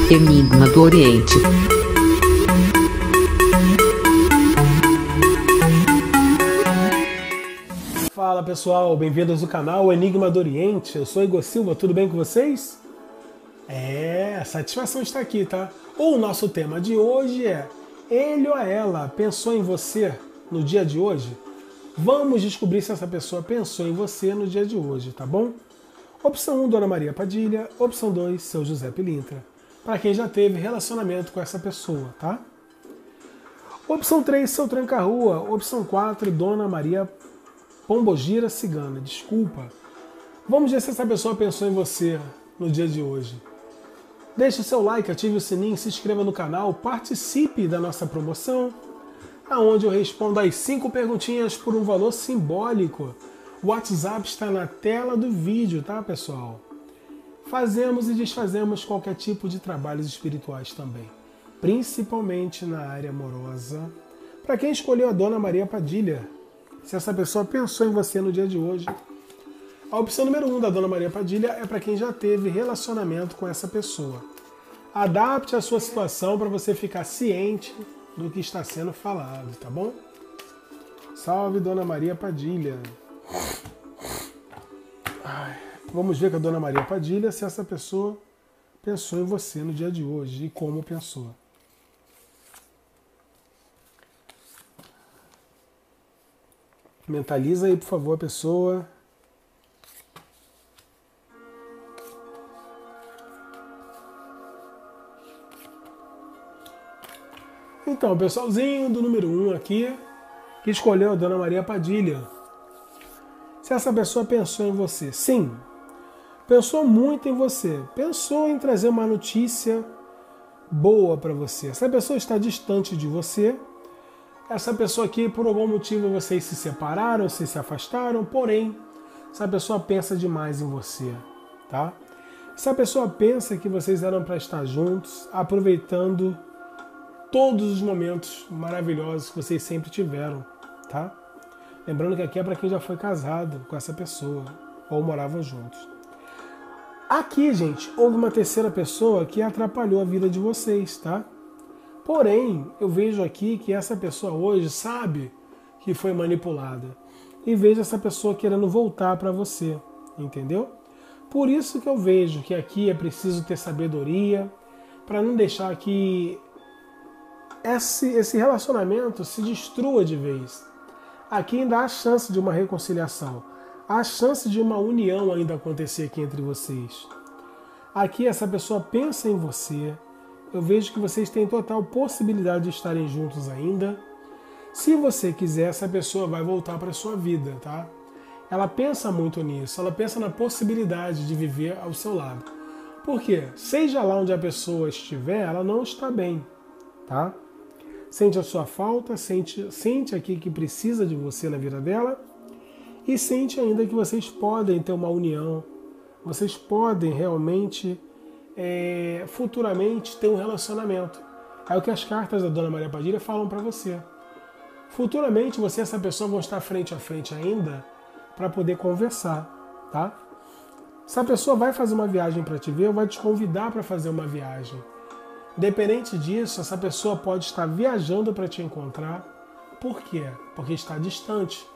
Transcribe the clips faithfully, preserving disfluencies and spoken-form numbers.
Enigma do Oriente. Fala pessoal, bem-vindos ao canal Enigma do Oriente. Eu sou Igor Silva, tudo bem com vocês? É, a satisfação está aqui, tá? O nosso tema de hoje é: ele ou ela pensou em você no dia de hoje? Vamos descobrir se essa pessoa pensou em você no dia de hoje, tá bom? Opção um, Dona Maria Padilha. Opção dois, Seu José Pilintra. Para quem já teve relacionamento com essa pessoa, tá? Opção três, Seu Tranca-Rua. Opção quatro, Dona Maria Pombogira Cigana. Desculpa. Vamos ver se essa pessoa pensou em você no dia de hoje. Deixe o seu like, ative o sininho, se inscreva no canal, participe da nossa promoção, aonde eu respondo as cinco perguntinhas por um valor simbólico. O WhatsApp está na tela do vídeo, tá, pessoal? Fazemos e desfazemos qualquer tipo de trabalhos espirituais também, principalmente na área amorosa. Para quem escolheu a Dona Maria Padilha, se essa pessoa pensou em você no dia de hoje, a opção número um da Dona Maria Padilha é para quem já teve relacionamento com essa pessoa. Adapte a sua situação para você ficar ciente do que está sendo falado, tá bom? Salve, Dona Maria Padilha. Ai, vamos ver com a Dona Maria Padilha se essa pessoa pensou em você no dia de hoje e como pensou. Mentaliza aí, por favor, a pessoa. Então, o pessoalzinho do número um aqui, que escolheu a Dona Maria Padilha. Se essa pessoa pensou em você, sim, pensou muito em você, pensou em trazer uma notícia boa para você. Essa pessoa está distante de você. Essa pessoa aqui, por algum motivo, vocês se separaram, vocês se afastaram, porém, essa pessoa pensa demais em você, tá? Essa pessoa pensa que vocês eram para estar juntos, aproveitando todos os momentos maravilhosos que vocês sempre tiveram, tá? Lembrando que aqui é para quem já foi casado com essa pessoa ou moravam juntos. Aqui, gente, houve uma terceira pessoa que atrapalhou a vida de vocês, tá? Porém, eu vejo aqui que essa pessoa hoje sabe que foi manipulada e vejo essa pessoa querendo voltar para você, entendeu? Por isso que eu vejo que aqui é preciso ter sabedoria para não deixar que esse, esse relacionamento se destrua de vez. Aqui ainda há chance de uma reconciliação, há chance de uma união ainda acontecer aqui entre vocês. Aqui essa pessoa pensa em você, eu vejo que vocês têm total possibilidade de estarem juntos ainda. Se você quiser, essa pessoa vai voltar para a sua vida, tá? Ela pensa muito nisso, ela pensa na possibilidade de viver ao seu lado. Por quê? Seja lá onde a pessoa estiver, ela não está bem, tá? Sente a sua falta, sente, sente aqui que precisa de você na vida dela e sente ainda que vocês podem ter uma união, vocês podem realmente, é, futuramente, ter um relacionamento. É o que as cartas da Dona Maria Padilha falam para você. Futuramente você e essa pessoa vão estar frente a frente ainda para poder conversar, tá? Essa pessoa vai fazer uma viagem para te ver ou vai te convidar para fazer uma viagem. Independente disso, essa pessoa pode estar viajando para te encontrar. Por quê? Porque está distante.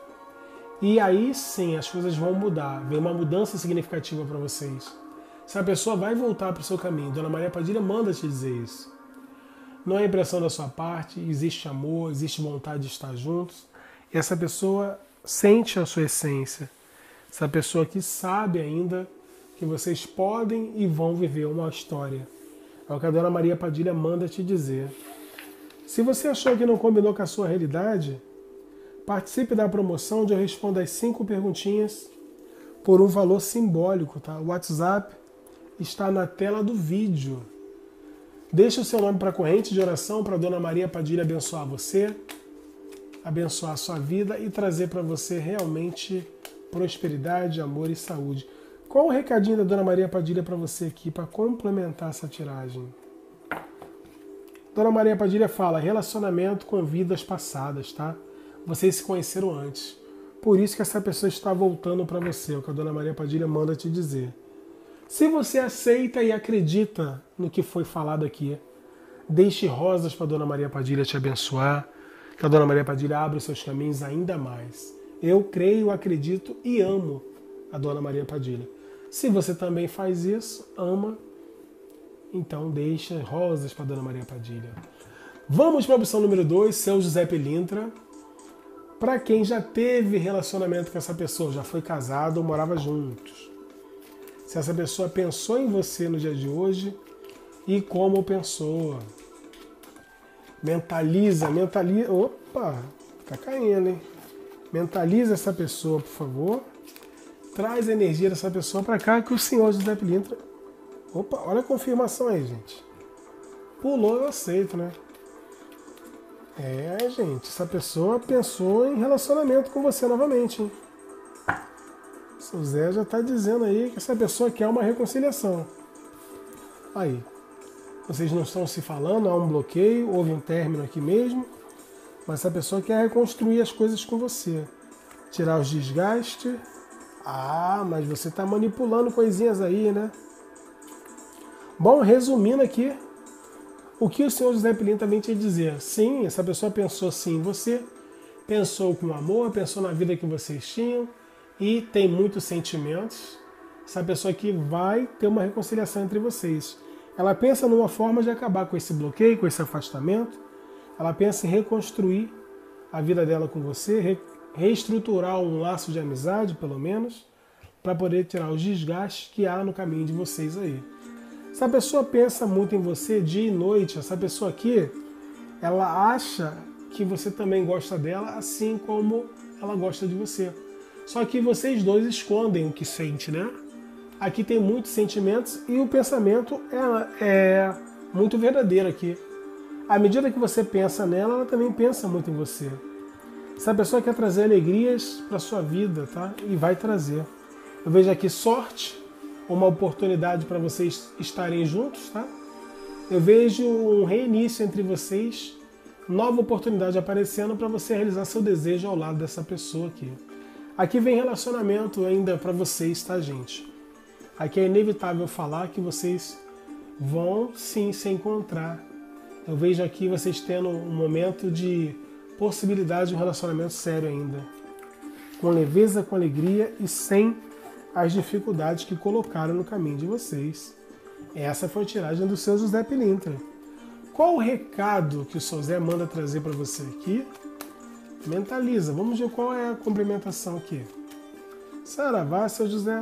E aí sim as coisas vão mudar. Vem uma mudança significativa para vocês. Essa pessoa vai voltar para o seu caminho. Dona Maria Padilha manda te dizer isso. Não é impressão da sua parte, existe amor, existe vontade de estar juntos. E essa pessoa sente a sua essência. Essa pessoa que sabe ainda que vocês podem e vão viver uma história. É o que a Dona Maria Padilha manda te dizer. Se você achou que não combinou com a sua realidade, participe da promoção onde eu respondo as cinco perguntinhas por um valor simbólico, tá? O WhatsApp está na tela do vídeo. Deixe o seu nome para a corrente de oração para a Dona Maria Padilha abençoar você, abençoar a sua vida e trazer para você realmente prosperidade, amor e saúde. Qual o recadinho da Dona Maria Padilha para você aqui, para complementar essa tiragem? Dona Maria Padilha fala, relacionamento com vidas passadas, tá? Vocês se conheceram antes. Por isso que essa pessoa está voltando para você, é o que a Dona Maria Padilha manda te dizer. Se você aceita e acredita no que foi falado aqui, deixe rosas para a Dona Maria Padilha te abençoar, que a Dona Maria Padilha abra os seus caminhos ainda mais. Eu creio, acredito e amo a Dona Maria Padilha. Se você também faz isso, ama, então deixa rosas para a Dona Maria Padilha. Vamos para a opção número dois, seu José Pilintra. Para quem já teve relacionamento com essa pessoa, já foi casado ou morava juntos. Se essa pessoa pensou em você no dia de hoje e como pensou. Mentaliza, mentaliza. Opa, tá caindo, hein? Mentaliza essa pessoa, por favor. Traz a energia dessa pessoa para cá que o senhor José Pilintra. Opa, olha a confirmação aí, gente. Pulou, eu aceito, né? É, gente, essa pessoa pensou em relacionamento com você novamente, hein? O seu Zé já está dizendo aí que essa pessoa quer uma reconciliação. Aí, vocês não estão se falando, há um bloqueio, houve um término aqui mesmo, mas essa pessoa quer reconstruir as coisas com você. Tirar os desgastes. Ah, mas você está manipulando coisinhas aí, né? Bom, resumindo aqui, o que o senhor José Pilintra também tinha a dizer? Sim, essa pessoa pensou sim em você, pensou com amor, pensou na vida que vocês tinham e tem muitos sentimentos. Essa pessoa aqui vai ter uma reconciliação entre vocês. Ela pensa numa forma de acabar com esse bloqueio, com esse afastamento. Ela pensa em reconstruir a vida dela com você, re reestruturar um laço de amizade, pelo menos, para poder tirar os desgastes que há no caminho de vocês aí. Essa pessoa pensa muito em você dia e noite. Essa pessoa aqui, ela acha que você também gosta dela, assim como ela gosta de você. Só que vocês dois escondem o que sente, né? Aqui tem muitos sentimentos e o pensamento é, é muito verdadeiro aqui. À medida que você pensa nela, ela também pensa muito em você. Essa pessoa quer trazer alegrias para sua vida, tá? E vai trazer. Eu vejo aqui sorte, uma oportunidade para vocês estarem juntos, tá? Eu vejo um reinício entre vocês, nova oportunidade aparecendo para você realizar seu desejo ao lado dessa pessoa aqui. Aqui vem relacionamento ainda para vocês, tá, gente? Aqui é inevitável falar que vocês vão sim se encontrar. Eu vejo aqui vocês tendo um momento de possibilidade de um relacionamento sério ainda. Com leveza, com alegria e sem as dificuldades que colocaram no caminho de vocês. Essa foi a tiragem do seu José Pilintra. Qual o recado que o seu Zé manda trazer para você aqui? Mentaliza. Vamos ver qual é a complementação aqui. Saravá, seu José.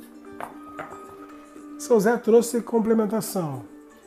Seu Zé trouxe complementação.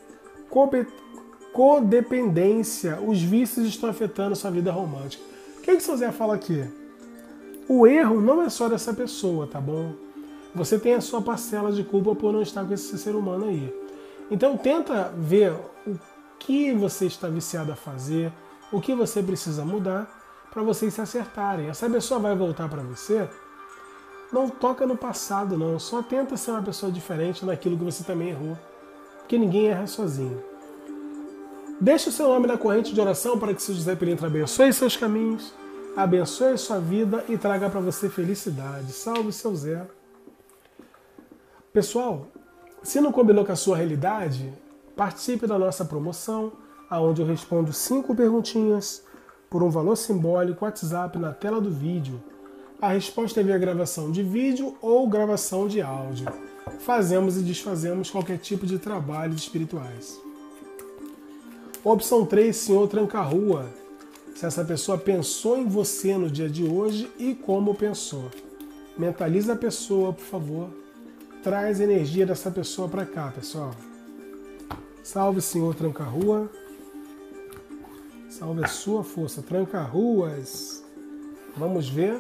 Codependência. Os vícios estão afetando sua vida romântica. O que, que o seu Zé fala aqui? O erro não é só dessa pessoa, tá bom? Você tem a sua parcela de culpa por não estar com esse ser humano aí. Então tenta ver o que você está viciado a fazer, o que você precisa mudar para vocês se acertarem. Essa pessoa vai voltar para você. Não toca no passado, não. Só tenta ser uma pessoa diferente naquilo que você também errou. Porque ninguém erra sozinho. Deixe o seu nome na corrente de oração para que seu José Pilintra abençoe seus caminhos, abençoe sua vida e traga para você felicidade. Salve, seu Zé. Pessoal, se não combinou com a sua realidade, participe da nossa promoção, onde eu respondo cinco perguntinhas por um valor simbólico, WhatsApp na tela do vídeo. A resposta é via gravação de vídeo ou gravação de áudio. Fazemos e desfazemos qualquer tipo de trabalhos espirituais. Opção três, senhor Tranca-Rua. Se essa pessoa pensou em você no dia de hoje e como pensou. Mentaliza a pessoa, por favor. Traz a energia dessa pessoa para cá, pessoal. Salve, senhor Tranca-Rua. Salve a sua força. Tranca-Ruas. Vamos ver.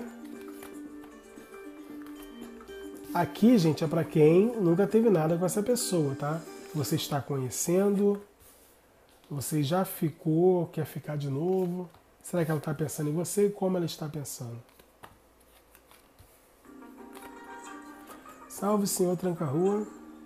Aqui, gente, é para quem nunca teve nada com essa pessoa, tá? Você está conhecendo, você já ficou, quer ficar de novo. Será que ela está pensando em você e como ela está pensando? Salve, senhor Tranca-Rua.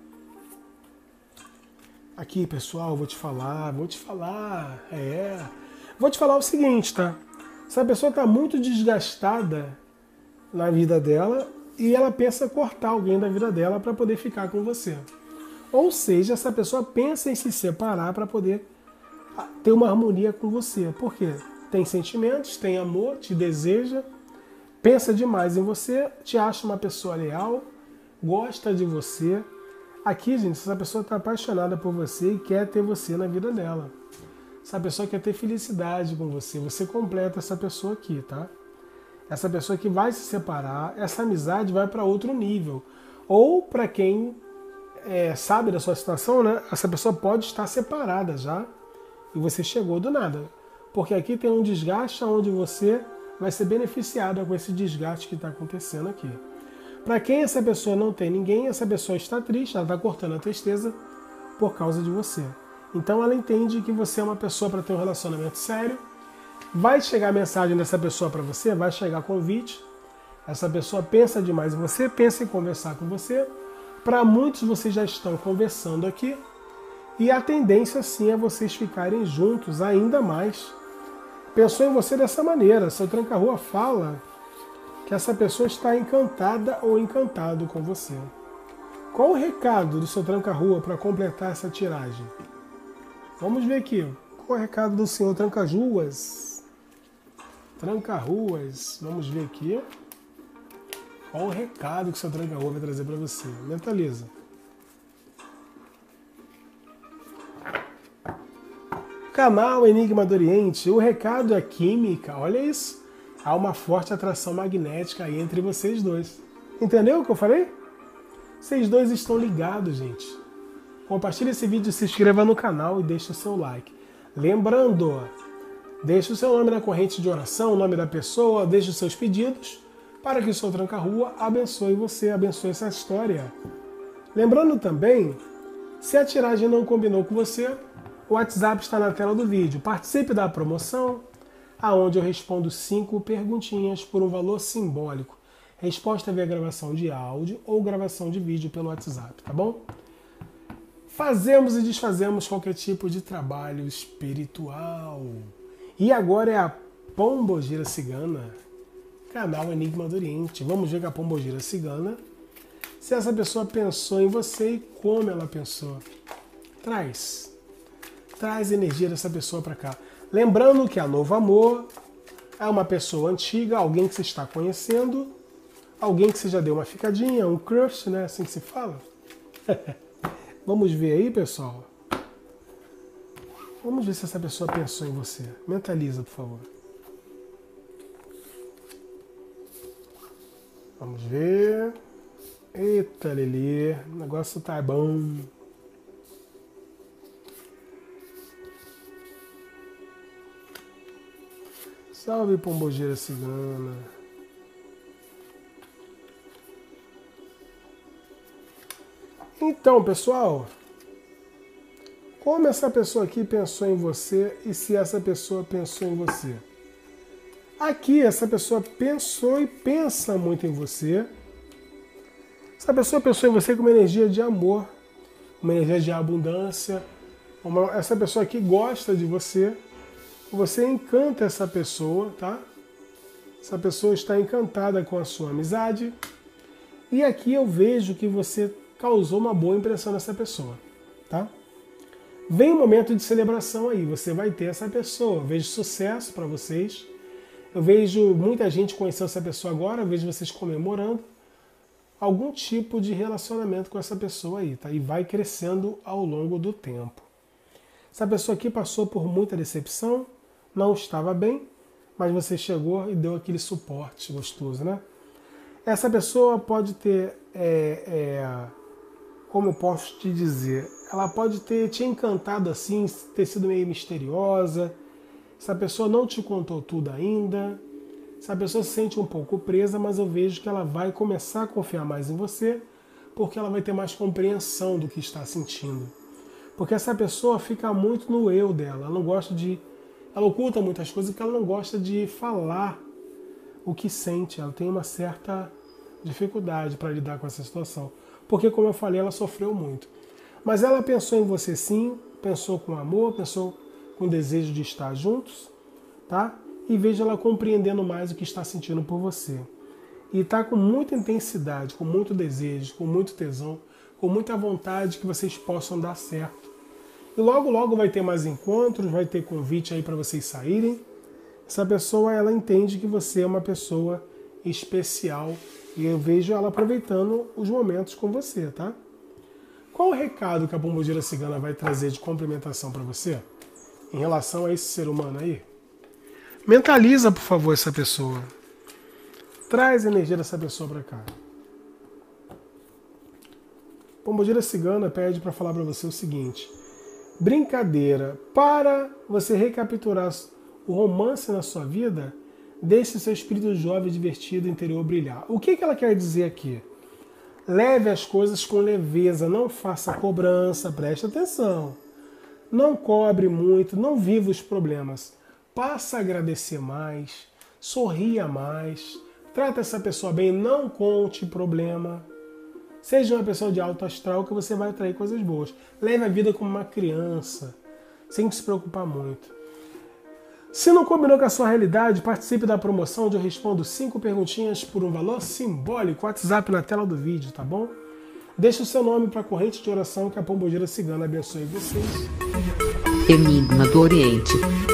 Aqui, pessoal, vou te falar, vou te falar, é... Vou te falar o seguinte, tá? Se a pessoa está muito desgastada na vida dela, e ela pensa cortar alguém da vida dela para poder ficar com você. Ou seja, essa pessoa pensa em se separar para poder ter uma harmonia com você. Por quê? Tem sentimentos, tem amor, te deseja, pensa demais em você, te acha uma pessoa leal, gosta de você. Aqui, gente, essa pessoa está apaixonada por você e quer ter você na vida dela. Essa pessoa quer ter felicidade com você. Você completa essa pessoa aqui, tá? Essa pessoa que vai se separar, essa amizade vai para outro nível. Ou para quem é, sabe da sua situação, né? Essa pessoa pode estar separada já e você chegou do nada. Porque aqui tem um desgaste onde você vai ser beneficiado com esse desgaste que está acontecendo aqui. Para quem essa pessoa não tem ninguém, essa pessoa está triste, ela está cortando a tristeza por causa de você. Então ela entende que você é uma pessoa para ter um relacionamento sério. Vai chegar a mensagem dessa pessoa para você, vai chegar convite. Essa pessoa pensa demais em você, pensa em conversar com você. Para muitos vocês já estão conversando aqui. E a tendência sim é vocês ficarem juntos ainda mais. Pensou em você dessa maneira. Seu tranca-rua fala que essa pessoa está encantada ou encantado com você. Qual o recado do seu tranca-rua para completar essa tiragem? Vamos ver aqui. Qual é o recado do senhor Tranca-ruas? Tranca-ruas. Vamos ver aqui. Qual o recado que o seu Tranca-rua vai trazer para você? Mentaliza. Canal Enigma do Oriente. O recado é química. Olha isso. Há uma forte atração magnética aí entre vocês dois. Entendeu o que eu falei? Vocês dois estão ligados, gente. Compartilhe esse vídeo, se inscreva no canal e deixe o seu like. Lembrando, deixe o seu nome na corrente de oração, o nome da pessoa, deixe os seus pedidos para que o seu Tranca-rua abençoe você, abençoe essa história. Lembrando também, se a tiragem não combinou com você, o WhatsApp está na tela do vídeo. Participe da promoção, aonde eu respondo cinco perguntinhas por um valor simbólico. Resposta via gravação de áudio ou gravação de vídeo pelo WhatsApp, tá bom? Fazemos e desfazemos qualquer tipo de trabalho espiritual. E agora é a Pombogira Cigana, canal Enigma do Oriente. Vamos ver com a Pombogira Cigana se essa pessoa pensou em você e como ela pensou. Traz. Traz a energia dessa pessoa para cá. Lembrando que a Novo Amor é uma pessoa antiga, alguém que você está conhecendo, alguém que você já deu uma ficadinha, um crush, né? Assim que se fala. Vamos ver aí, pessoal. Vamos ver se essa pessoa pensou em você. Mentaliza, por favor. Vamos ver. Eita, Lelê. O negócio tá bom. Salve, Pombogira Cigana. Então, pessoal, como essa pessoa aqui pensou em você e se essa pessoa pensou em você? Aqui, essa pessoa pensou e pensa muito em você. Essa pessoa pensou em você com uma energia de amor, uma energia de abundância. Uma, essa pessoa aqui gosta de você. Você encanta essa pessoa, tá? Essa pessoa está encantada com a sua amizade. E aqui eu vejo que você causou uma boa impressão nessa pessoa, tá? Vem um momento de celebração aí, você vai ter essa pessoa. Eu vejo sucesso para vocês. Eu vejo muita gente conhecendo essa pessoa agora, eu vejo vocês comemorando algum tipo de relacionamento com essa pessoa aí, tá? E vai crescendo ao longo do tempo. Essa pessoa aqui passou por muita decepção, não estava bem, mas você chegou e deu aquele suporte gostoso, né? Essa pessoa pode ter, é, é, como eu posso te dizer, ela pode ter te encantado assim, ter sido meio misteriosa. Essa pessoa não te contou tudo ainda. Essa pessoa se sente um pouco presa, mas eu vejo que ela vai começar a confiar mais em você, porque ela vai ter mais compreensão do que está sentindo. Porque essa pessoa fica muito no eu dela, ela não gosta de... Ela oculta muitas coisas porque ela não gosta de falar o que sente. Ela tem uma certa dificuldade para lidar com essa situação. Porque, como eu falei, ela sofreu muito. Mas ela pensou em você sim, pensou com amor, pensou com desejo de estar juntos, tá? E veja ela compreendendo mais o que está sentindo por você. e está com muita intensidade, com muito desejo, com muito tesão, com muita vontade que vocês possam dar certo. E logo, logo vai ter mais encontros, vai ter convite aí para vocês saírem. Essa pessoa, ela entende que você é uma pessoa especial e eu vejo ela aproveitando os momentos com você, tá? Qual o recado que a Pombogira Cigana vai trazer de complementação para você em relação a esse ser humano aí? Mentaliza, por favor, essa pessoa. Traz a energia dessa pessoa para cá. Pombogira Cigana pede para falar para você o seguinte: brincadeira, para você recapturar o romance na sua vida, deixe seu espírito jovem e divertido interior brilhar. O que que ela quer dizer aqui? Leve as coisas com leveza, não faça cobrança, preste atenção. Não cobre muito, não viva os problemas. Passa a agradecer mais, sorria mais, trata essa pessoa bem, não conte problema. Seja uma pessoa de alto astral que você vai atrair coisas boas. Leve a vida como uma criança, sem se preocupar muito. Se não combinou com a sua realidade, participe da promoção onde eu respondo cinco perguntinhas por um valor simbólico. WhatsApp na tela do vídeo, tá bom? Deixe o seu nome para a corrente de oração que a Pombogira Cigana abençoe vocês. Enigma do Oriente.